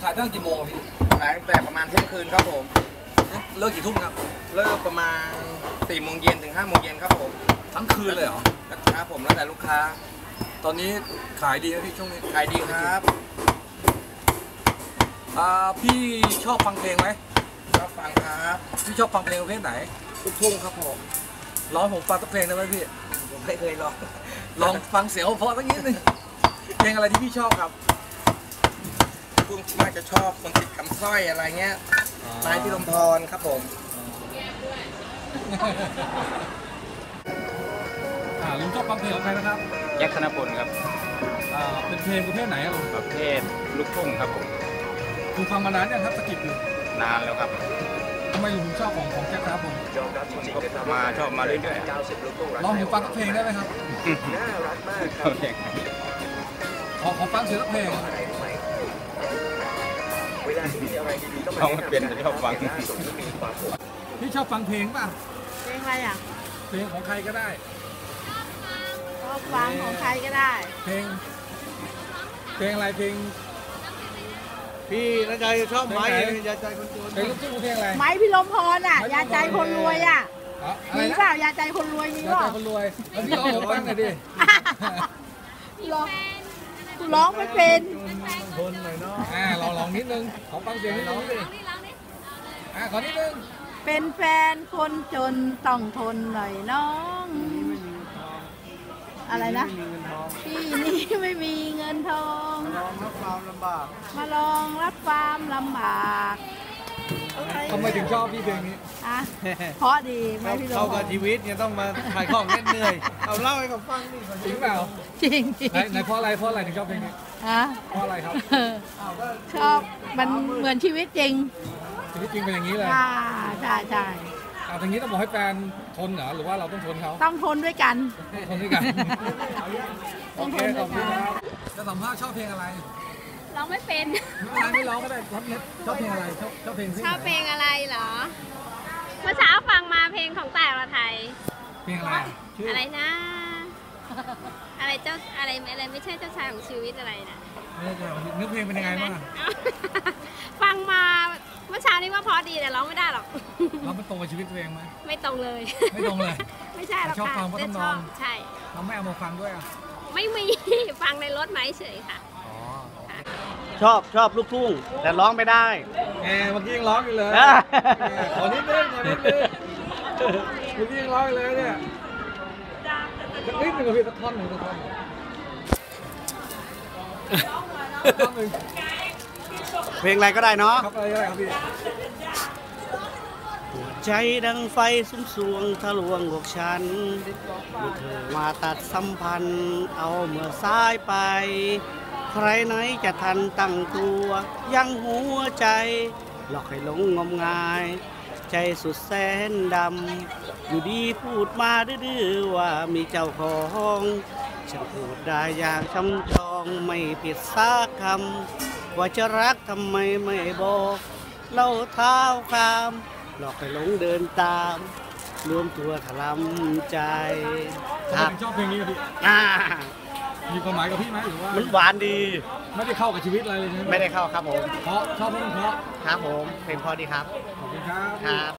ายตั้งกี่โมงพี่ขายตั้งแต่ประมาณเที่ยงคืนครับผมเลิกกี่ทุ่มครับเลิกประมาณ4 โมงเย็นถึง5 โมงเย็นครับผมทั้งคืนเลยเหรอครับผมแล้วแต่ลูกค้าตอนนี้ขายดีไหมพี่ช่วงนี้ขายดีครับพี่ชอบฟังเพลงไหมชอบฟังครับพี่ชอบฟังเพลงประเภทไหนลูกทุ่งครับผมร้องผมฟังสักเพลงได้ไหมพี่ผมไม่เคยร้องลองฟังเสียงเพราะสักนิดนึงเพลงอะไรที่พี่ชอบครับลูกทุ่งน่าจะชอบคนติดคำสร้อยอะไรเงี้ยไม้พี่ลมพรครับผมลุงชอบฟังเพลงของใครนะครับแจ็คธนพลครับเป็นเพลงประเภทไหนลุงประเภทลูกทุ่งครับผมลุงฟังมานานยังครับสกิปอยู่นานแล้วครับทำไมลุงชอบของแจ็คครับผมมาชอบมาเรื่อยๆลองผมฟังเพลงได้ไหมครับน่ารักมากขอฟังเสียงเพลงเขาเปลี่ยนชอบฟังพี่ชอบฟังเพลงป่ะเพลงอะไรอ่ะเพลงของใครก็ได้ชอบฟังของใครก็ได้เพลงอะไรเพลงพี่น้าใจชอบไหมยาใจคนจนเพลงลูกทุ่งเพลงอะไรไม้พี่ลมพรอ่ะยาใจคนรวยอ่ะมีเปล่ายาใจคนรวยมีเปล่ายาใจคนรวยพี่ร้องผมฟังหน่อยดิร้องไม่เป็นทนหน่อยเนาะลองนิดนึงขอฟังเสียงนิดนึงดิขอนิดนึงเป็นแฟนคนจนต้องทนหน่อยน้องอะไรนะพี่นี่ไม่มีเงินทองมาลองรับความลำบากมาลองรับความลำบากทำไมถึงชอบพี่เพลงนี้เพราะดีไม่พี่ลมเข้ากับชีวิตเนี่ยต้องมาขายของเหนื่อยเอาเล่าให้กับฟังดิจริงเปล่าจริงไหนเพราะอะไรถึงชอบเพลงนี้เพราะอะไรครับชอบมันเหมือนชีวิตจริงชีวิตจริงเป็นอย่างนี้เลยใช่ทางนี้ต้องบอกให้แฟนทนเหรอหรือว่าเราต้องทนเขาต้องทนด้วยกันโอเคขอบคุณครับจะสัมภาษณ์ชอบเพลงอะไรร้องไม่เป็นไม่ร้องก็ได้ชอบเพลงอะไรชอบเพลงชอบเพลงอะไรเหรอเมื่อเช้าฟังมาเพลงของแต่ละไทยเพลงอะไรอะไรนะอะไรเจ้าอะไรไม่ใช่เจ้าชายของชีวิตอะไรนะนึกเพลงเป็นยังไงบ้างฟังมาเมื่อเช้านี้ว่าพอดีแต่ร้องไม่ได้หรอกเราไม่ตรงกับชีวิตตัวเองไหมไม่ตรงเลยไม่ตรงเลยไม่ใช่หรอกชอบฟังเพราะต้องนอนใช่เราไม่เอามาฟังด้วยไม่มีฟังในรถไหมเฉยค่ะชอบลูกทุ่งแต่ร้องไม่ได้เมื่อกี้ยังร้องอยู่เลยขอนิดนึงเมื่อกี้ยังร้องอยู่เลยเนี่ยนิดนึงกับพี่ตะท่อนหนึ่งเพลงอะไรก็ได้เนาะครับอะไรก็ได้ครับพี่ใจดังไฟสุ้มสวงทะลวงอกฉันเธอมาตัดสัมพันธ์เอาเมื่อสายไปใครไหนจะทันตั้งตัวยังหัวใจหลอกให้หลงงมงายใจสุดแสนดำอยู่ดีพูดมาดื้อๆว่ามีเจ้าของฉันพูดได้อย่างช้ำชองไม่ผิดสักคำว่าจะรักทำไมไม่บอกเล่าเท้าคำหลอกให้หลงเดินตามรวมตัวถลำใจชอบเพลงนี้พี่มีความหมายกับพี่ไหมหรือว่ามันหวานดีไม่ได้เข้ากับชีวิตอะไรเลยใช่ไหมไม่ได้เข้าครับผมเพราะชอบเพราะครับผมเพลงพอดีครับขอบคุณครับ